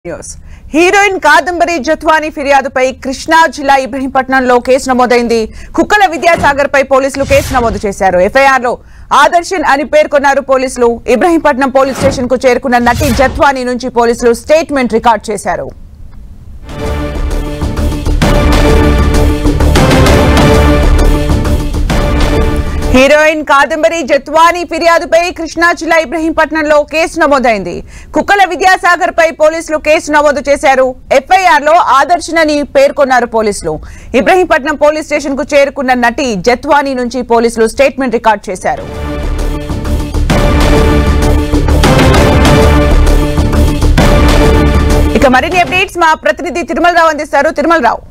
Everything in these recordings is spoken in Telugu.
హీరోయిన్ కాదంబరి జత్వాని ఫిర్యాదుపై కృష్ణా జిల్లా ఇబ్రహీంపట్నంలో కేసు నమోదైంది. కుక్కల విద్యాసాగర్ పై పోలీసులు కేసు నమోదు చేశారు. ఎఫ్ఐఆర్ లో ఆదర్శన్ అని పేర్కొన్నారు పోలీసులు. ఇబ్రహీంపట్నం పోలీస్ స్టేషన్ కు చేరుకున్న నటి జత్వాని నుంచి పోలీసులు స్టేట్మెంట్ రికార్డ్ చేశారు. హీరోయిన్ కాదంబరి జత్వాని ఫిర్యాదుపై కృష్ణా జిల్లా ఇబ్రహీంపట్నంలో కేసు నమోదైంది. కుక్కల విద్యాసాగర్ పై పోలీసులు కేసు నమోదు చేశారు. ఎఫ్ఐఆర్ లో ఆదర్శన్ అని పేర్కొన్నారు పోలీసులు. ఇబ్రహీంపట్నం పోలీస్ స్టేషన్ కు చేరుకున్న నటి జత్వాని నుంచి పోలీసులు స్టేట్మెంట్ రికార్డ్ చేశారు. ఇక మరిన్ని అప్డేట్స్ మా ప్రతినిధి తిరుమలరావు అందిస్తారు. తిరుమలరావు,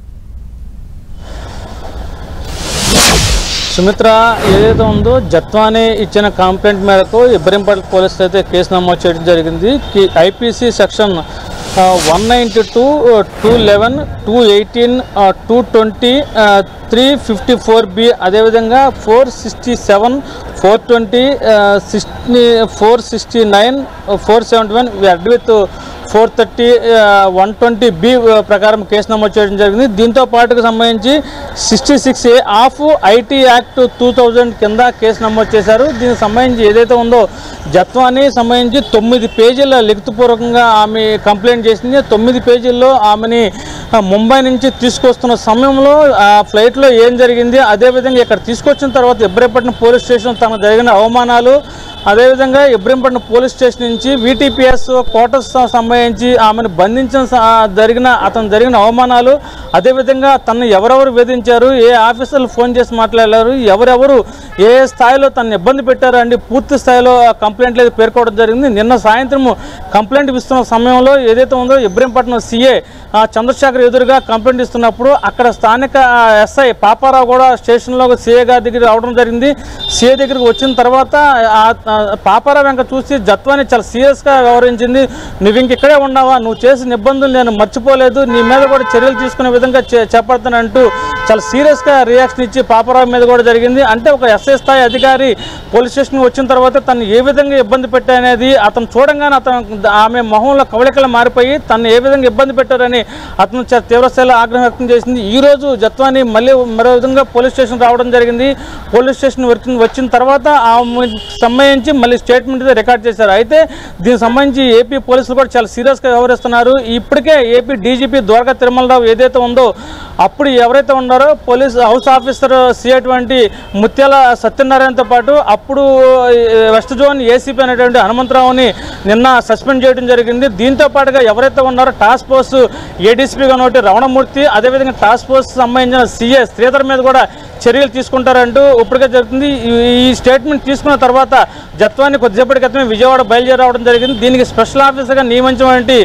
సుమిత్ర, ఏదైతే ఉందో జత్వాని ఇచ్చిన కంప్లైంట్ మేరకు ఇబ్రహీంపట్నం పోలీసులు అయితే కేసు నమోదు చేయడం జరిగింది. ఐపీసీ సెక్షన్ 192, 211, 218, 220, 354B, అదేవిధంగా 467, 420, 469, 471 అడ్ విత్ 430, 120B ప్రకారం కేసు నమోదు చేయడం జరిగింది. దీంతో పాటుకు సంబంధించి 66A ఆఫ్ ఐటీ యాక్ట్ 2000 కింద కేసు నమోదు చేశారు. దీనికి సంబంధించి ఏదైతే ఉందో జత్వాని సంబంధించి 9 పేజీల లిఖితపూర్వకంగా ఆమె కంప్లైంట్ చేసింది. 9 పేజీల్లో ఆమెని ముంబై నుంచి తీసుకొస్తున్న సమయంలో ఆ ఫ్లైట్లో ఏం జరిగింది, అదేవిధంగా ఇక్కడ తీసుకొచ్చిన తర్వాత ఇబ్రహీంపట్నం పోలీస్ స్టేషన్ తనకు జరిగిన అవమానాలు, అదేవిధంగా ఇబ్రహీంపట్నం పోలీస్ స్టేషన్ నుంచి వీటీపీఎస్ క్వార్టర్స్ సంబంధించి ఆమెను బంధించిన అతను జరిగిన అవమానాలు, అదేవిధంగా తనను ఎవరెవరు వేధించారు, ఏ ఆఫీసర్లు ఫోన్ చేసి మాట్లాడారు, ఎవరెవరు ఏ స్థాయిలో తనను ఇబ్బంది పెట్టారు అండి పూర్తి స్థాయిలో కంప్లైంట్లు అయితే పేర్కోవడం జరిగింది. నిన్న సాయంత్రం కంప్లైంట్ ఇస్తున్న సమయంలో ఏదైతే ఉందో ఇబ్రహీంపట్నం సీఏ చంద్రశేఖర్ ఎదురుగా కంప్లైంట్ ఇస్తున్నప్పుడు అక్కడ స్థానిక ఎస్ఐ పాపారావు కూడా స్టేషన్లో సీఏ గారి దగ్గర రావడం జరిగింది. సీఏ దగ్గరికి వచ్చిన తర్వాత పాపారావు వెంక చూసి జత్వాని చాలా సీరియస్గా వ్యవహరించింది. నువ్వు ఇంకెక్కడే ఉన్నావా, నువ్వు చేసిన ఇబ్బందులు నేను మర్చిపోలేదు, నీ మీద కూడా చర్యలు తీసుకునే విధంగా చేపడతానంటూ చాలా సీరియస్గా రియాక్షన్ ఇచ్చి పాపారావు మీద కూడా జరిగింది. అంటే ఒక ఎస్ఐ స్థాయి అధికారి పోలీస్ స్టేషన్కి వచ్చిన తర్వాత తను ఏ విధంగా ఇబ్బంది పెట్టారనేది అతను చూడంగానే ఆమె మొహంలో కవళికలు మారిపోయి తను ఏ విధంగా ఇబ్బంది పెట్టారని అతను తీవ్రస్థాయిలో ఆగ్రహం వ్యక్తం చేసింది. ఈరోజు జత్వాని మళ్ళీ మరో విధంగా పోలీస్ స్టేషన్ రావడం జరిగింది. పోలీస్ స్టేషన్ వచ్చిన తర్వాత ఆమె సంబంధించి మళ్ళీ స్టేట్మెంట్ రికార్డ్ చేశారు. అయితే దీనికి సంబంధించి ఏపీ పోలీసులు కూడా చాలా సీరియస్గా వ్యవహరిస్తున్నారు. ఇప్పటికే ఏపీ డీజీపీ ద్వారకా తిరుమలరావు ఏదైతే ఉందో అప్పుడు ఎవరైతే ఉన్నారో పోలీస్ హౌస్ ఆఫీసర్ సిఐటువంటి ముత్యాల సత్యనారాయణతో పాటు అప్పుడు వెస్ట్ జోన్ ఏసీపీ అనేటువంటి హనుమంతరావుని నిన్న సస్పెండ్ చేయడం జరిగింది. దీంతో పాటుగా ఎవరైతే ఉన్నారో టాస్క్ ఫోర్స్ ఏడీసీపీగా ఉన్నటువంటి రమణమూర్తి, అదేవిధంగా టాస్క్ ఫోర్స్ సంబంధించిన సీఏ శ్రీధర్ మీద కూడా చర్యలు తీసుకుంటారంటూ ఇప్పటికే జరుగుతుంది. ఈ స్టేట్మెంట్ తీసుకున్న తర్వాత జత్వాని కొద్దిసేపటి క్రితమే విజయవాడ బయలుదేరి రావడం జరిగింది. దీనికి స్పెషల్ ఆఫీసర్గా నియమించినటువంటి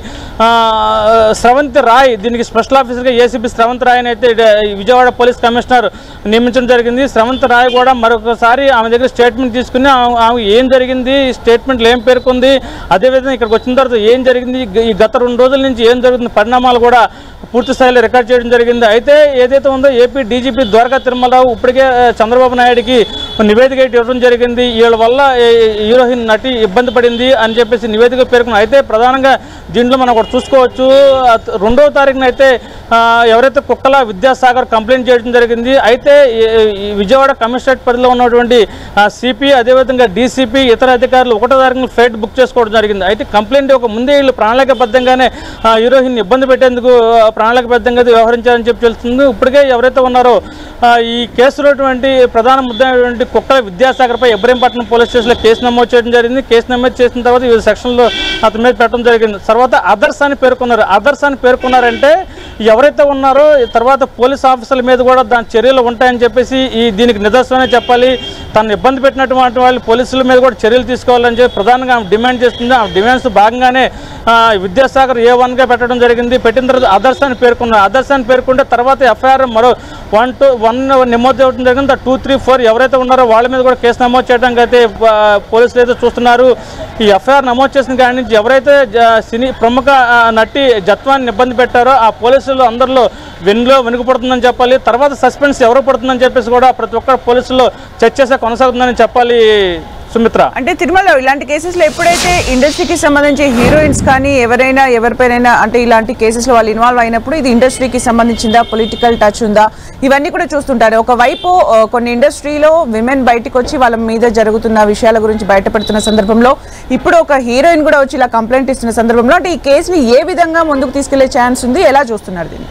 స్రవంతి రాయ్, దీనికి స్పెషల్ ఆఫీసర్గా ఏసీపీ స్రవంతి రాయ్ అయితే విజయవాడ పోలీస్ కమిషనర్ నియమించడం జరిగింది. స్రవంతి రాయ్ కూడా మరొకసారి ఆమె దగ్గర స్టేట్మెంట్ తీసుకుని ఆమె ఏం జరిగింది, స్టేట్మెంట్లు ఏం పేర్కొంది, అదేవిధంగా ఇక్కడికి వచ్చిన తర్వాత ఏం జరిగింది, ఈ గత 2 రోజుల నుంచి ఏం జరుగుతుంది పరిణామాలు కూడా పూర్తి స్థాయిలో రికార్డ్ చేయడం జరిగింది. అయితే ఏదైతే ఉందో ఏపీ డీజీపీ ద్వారకా తిరుమలరావు ఇప్పటికే చంద్రబాబు నాయుడికి నివేదిక ఇవ్వడం జరిగింది. వీళ్ళ వల్ల హీరోయిన్ నటి ఇబ్బంది పడింది అని చెప్పేసి నివేదిక పేర్కొన్నారు. అయితే ప్రధానంగా దీంట్లో మనం ఒకటి చూసుకోవచ్చు, 2వ తారీఖున అయితే ఎవరైతే కుక్కల విద్యాసాగర్ కంప్లైంట్ చేయడం జరిగింది. అయితే విజయవాడ కమిషనరేట్ పరిధిలో ఉన్నటువంటి సిపి, అదేవిధంగా డీసీపీ, ఇతర అధికారులు 1వ తారీఖున ఫ్లైట్ బుక్ చేసుకోవడం జరిగింది. అయితే కంప్లైంట్ ఒక ముందే వీళ్ళు ప్రణాళికబద్ధంగానే హీరోయిన్ ఇబ్బంది పెట్టేందుకు ప్రణాళికబద్ధంగా వ్యవహరించారని చెప్పి తెలుస్తుంది. ఇప్పటికే ఎవరైతే ఉన్నారో ఈ కేసులో ప్రధాన ముద్ద కుక్కల విద్యాసాగర్పై ఇబ్రహీంపట్నం పోలీస్ స్టేషన్లో కేసు నమోదు చేయడం జరిగింది. కేసు నమోదు చేసిన తర్వాత ఈ సెక్షన్లో అతని మీద పెట్టడం జరిగింది. తర్వాత అదర్స్ అని పేర్కొన్నారు. అదర్స్ అని పేర్కొన్నారంటే ఎవరైతే ఉన్నారో తర్వాత పోలీస్ ఆఫీసర్ల మీద కూడా దాని చర్యలు ఉంటాయని చెప్పేసి దీనికి నిదర్శనమే చెప్పాలి. తను ఇబ్బంది పెట్టినటువంటి వాళ్ళు పోలీసుల మీద కూడా చర్యలు తీసుకోవాలని చెప్పి ప్రధానంగా ఆమె డిమాండ్ చేస్తుంది. ఆ డిమాండ్స్ భాగంగానే విద్యాసాగర్ A1గా పెట్టడం జరిగింది. పెట్టిన తర్వాత అదర్స్ అని పేర్కొన్నారు. అదర్స్ అని పేర్కొంటే తర్వాత ఎఫ్ఐఆర్ మరో 1 నమోదు చేయడం జరిగింది. 2, 3, 4 ఎవరైతే ఉన్నారో వాళ్ళ మీద కూడా కేసు నమోదు చేయడానికి అయితే పోలీసులు అయితే చూస్తున్నారు. ఈ ఎఫ్ఐఆర్ నమోదు చేసిన కాడి నుంచి ఎవరైతే సినీ ప్రముఖ నటి జత్వాన్ని ఇబ్బంది పెట్టారో ఆ పోలీసులు అందరిలో వెనుకపడుతుందని చెప్పాలి. తర్వాత సస్పెన్స్ ఎవరు పడుతుందని చెప్పేసి కూడా ప్రతి ఒక్క పోలీసుల్లో చర్చ కొనసాగుతుందని చెప్పాలి. సుమిత్ర. అంటే తిరుమల ఇలాంటి కేసెస్లో ఎప్పుడైతే ఇండస్ట్రీకి సంబంధించి హీరోయిన్స్ కానీ ఎవరిపైనైనా అంటే ఇలాంటి కేసెస్లో వాళ్ళు ఇన్వాల్వ్ అయినప్పుడు ఇది ఇండస్ట్రీకి సంబంధించిందా, పొలిటికల్ టచ్ ఉందా, ఇవన్నీ కూడా చూస్తుంటారు. ఒకవైపు కొన్ని ఇండస్ట్రీలో విమెన్ బయటకు వచ్చి వాళ్ళ మీద జరుగుతున్న విషయాల గురించి బయటపడుతున్న సందర్భంలో ఇప్పుడు ఒక హీరోయిన్ కూడా వచ్చి ఇలా కంప్లైంట్ ఇస్తున్న సందర్భంలో అంటే ఈ కేసుని ఏ విధంగా ముందుకు తీసుకెళ్లే ఛాన్స్ ఉంది, ఎలా చూస్తున్నారు దీన్ని?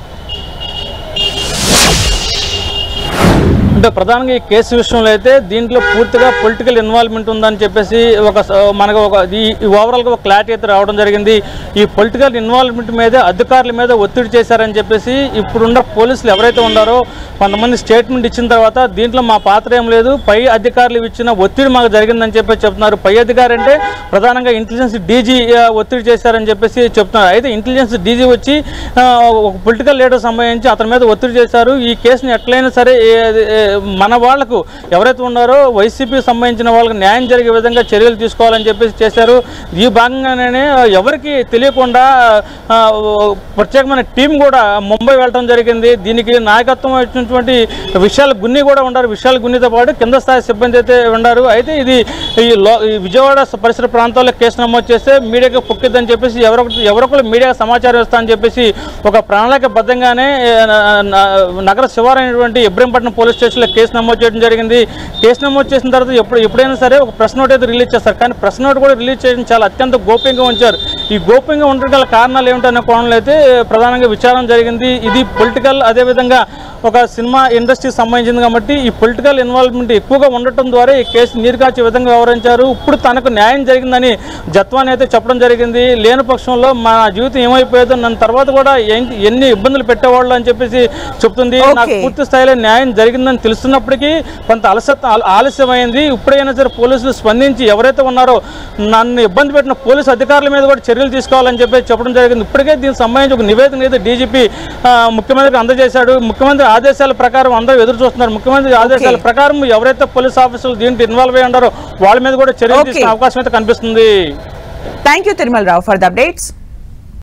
అంటే ప్రధానంగా ఈ కేసు విషయంలో అయితే దీంట్లో పూర్తిగా పొలిటికల్ ఇన్వాల్వ్మెంట్ ఉందని చెప్పేసి మనకు ఓవరాల్గా ఒక క్లారిటీ అయితే రావడం జరిగింది. ఈ పొలిటికల్ ఇన్వాల్వ్మెంట్ మీద అధికారుల మీద ఒత్తిడి చేశారని చెప్పేసి ఇప్పుడున్న పోలీసులు ఎవరైతే ఉన్నారో కొంతమంది స్టేట్మెంట్ ఇచ్చిన తర్వాత దీంట్లో మా పాత్ర ఏం లేదు, పై అధికారులు ఇచ్చిన ఒత్తిడి మాకు జరిగిందని చెప్పేసి చెప్తున్నారు. పై అధికారి అంటే ప్రధానంగా ఇంటెలిజెన్స్ డీజీ ఒత్తిడి చేశారని చెప్పేసి చెప్తున్నారు. అయితే ఇంటెలిజెన్స్ డీజీ వచ్చి ఒక పొలిటికల్ లీడర్ సంబంధించి అతని మీద ఒత్తిడి చేశారు. ఈ కేసుని ఎట్లయినా సరే మన వాళ్లకు ఎవరైతే ఉన్నారో వైసీపీకి సంబంధించిన వాళ్ళకి న్యాయం జరిగే విధంగా చర్యలు తీసుకోవాలని చెప్పేసి చేశారు. ఈ భాగంగానే ఎవరికి తెలియకుండా ప్రత్యేకమైన టీం కూడా ముంబై వెళ్ళడం జరిగింది. దీనికి నాయకత్వం వచ్చినటువంటి విశాల్ గున్ని కూడా ఉన్నారు. విశాల్ గున్నితో పాటు కింద స్థాయి సిబ్బంది అయితే ఉన్నారు. అయితే ఇది ఈ విజయవాడ పరిసర ప్రాంతాల్లో కేసు నమోదు చేస్తే మీడియాకి పొక్కిద్దని చెప్పేసి ఎవరొకరు మీడియా సమాచారం ఇస్తా అని చెప్పేసి ఒక ప్రణాళికబద్ధంగానే నగర శివారైనటువంటి ఇబ్రహీంపట్నం పోలీస్ స్టేషన్లో కేసు నమోదు చేయడం జరిగింది. కేసు నమోదు చేసిన తర్వాత ఎప్పుడైనా సరే ఒక ప్రెస్ నోట్ అయితే రిలీజ్ చేస్తారు. కానీ ప్రెస్ నోట్ కూడా రిలీజ్ చేయడం చాలా అత్యంత గోప్యంగా ఉంచారు. ఈ గోప్యంగా ఉండడం గల కారణాలు ఏమిటనే కోణంలో అయితే ప్రధానంగా విచారణ జరిగింది. ఇది పొలిటికల్, అదేవిధంగా ఒక సినిమా ఇండస్ట్రీకి సంబంధించింది కాబట్టి ఈ పొలిటికల్ ఇన్వాల్వ్మెంట్ ఎక్కువగా ఉండటం ద్వారా ఈ కేసు నీరుకాచే విధంగా వ్యవహరించారు. ఇప్పుడు తనకు న్యాయం జరిగిందని జత్వాని అయితే చెప్పడం జరిగింది. లేని పక్షంలో మా జీవితం ఏమైపోయేదో నన్ను తర్వాత కూడా ఎన్ని ఇబ్బందులు పెట్టేవాళ్ళు అని చెప్పేసి చెప్తుంది. నాకు పూర్తి స్థాయిలో న్యాయం జరిగిందని తెలుస్తున్నప్పటికీ కొంత ఆలస్యమైంది. ఇప్పుడైనా సరే పోలీసులు స్పందించి ఎవరైతే ఉన్నారో నన్ను ఇబ్బంది పెట్టిన పోలీసు అధికారుల మీద కూడా చర్యలు తీసుకోవాలని చెప్పి చెప్పడం జరిగింది. ఇప్పటికే దీనికి సంబంధించి ఒక నివేదిక అయితే డీజీపీ ముఖ్యమంత్రికి అందజేశాడు. ముఖ్యమంత్రి ఆదేశాల ప్రకారం అందరూ ఎదురు చూస్తున్నారు. ముఖ్యమంత్రి ఆదేశాల ప్రకారం ఎవరైతే పోలీస్ ఆఫీసర్లు దీంట్లో ఇన్వాల్వ్ అయ్యి ఉన్నారో వాళ్ళ మీద కూడా చర్యలు తీసుకునే అవకాశం అయితే కనిపిస్తుంది. Thank you Tirumala Rao for the updates.